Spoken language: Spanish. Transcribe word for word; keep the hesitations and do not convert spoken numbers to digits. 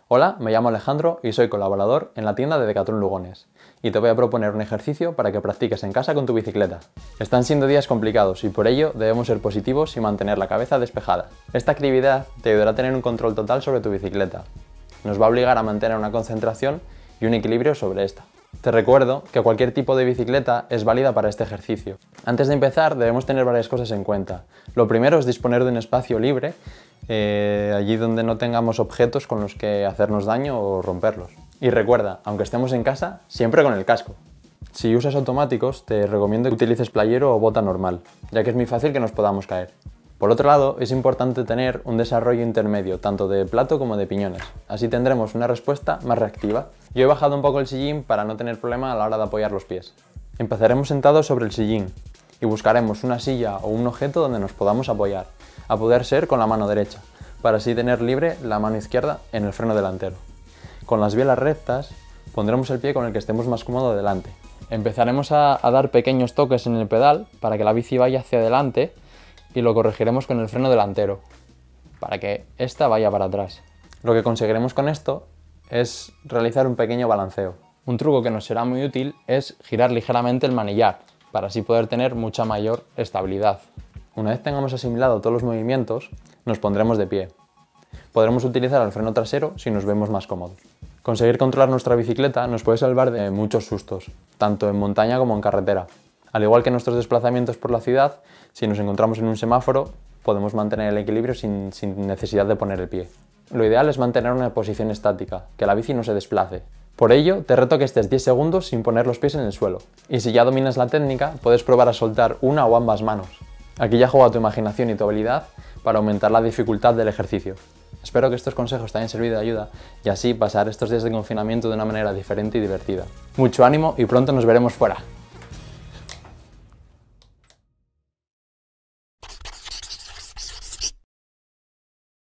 Hola, me llamo Alejandro y soy colaborador en la tienda de Decathlon Lugones y te voy a proponer un ejercicio para que practiques en casa con tu bicicleta. Están siendo días complicados y por ello debemos ser positivos y mantener la cabeza despejada. Esta actividad te ayudará a tener un control total sobre tu bicicleta. Nos va a obligar a mantener una concentración y un equilibrio sobre esta. Te recuerdo que cualquier tipo de bicicleta es válida para este ejercicio. Antes de empezar debemos tener varias cosas en cuenta. Lo primero es disponer de un espacio libre, eh, allí donde no tengamos objetos con los que hacernos daño o romperlos. Y recuerda, aunque estemos en casa, siempre con el casco. Si usas automáticos, te recomiendo que utilices playero o bota normal, ya que es muy fácil que nos podamos caer. Por otro lado, es importante tener un desarrollo intermedio, tanto de plato como de piñones. Así tendremos una respuesta más reactiva. Yo he bajado un poco el sillín para no tener problema a la hora de apoyar los pies. Empezaremos sentados sobre el sillín y buscaremos una silla o un objeto donde nos podamos apoyar, a poder ser con la mano derecha, para así tener libre la mano izquierda en el freno delantero. Con las bielas rectas, pondremos el pie con el que estemos más cómodo delante. Empezaremos a, a dar pequeños toques en el pedal para que la bici vaya hacia adelante y lo corregiremos con el freno delantero, para que ésta vaya para atrás. Lo que conseguiremos con esto es realizar un pequeño balanceo. Un truco que nos será muy útil es girar ligeramente el manillar, para así poder tener mucha mayor estabilidad. Una vez tengamos asimilado todos los movimientos, nos pondremos de pie. Podremos utilizar el freno trasero si nos vemos más cómodos. Conseguir controlar nuestra bicicleta nos puede salvar de muchos sustos, tanto en montaña como en carretera. Al igual que en nuestros desplazamientos por la ciudad, si nos encontramos en un semáforo, podemos mantener el equilibrio sin, sin necesidad de poner el pie. Lo ideal es mantener una posición estática, que la bici no se desplace. Por ello, te reto que estés diez segundos sin poner los pies en el suelo. Y si ya dominas la técnica, puedes probar a soltar una o ambas manos. Aquí ya juega tu imaginación y tu habilidad para aumentar la dificultad del ejercicio. Espero que estos consejos te hayan servido de ayuda y así pasar estos días de confinamiento de una manera diferente y divertida. Mucho ánimo y pronto nos veremos fuera.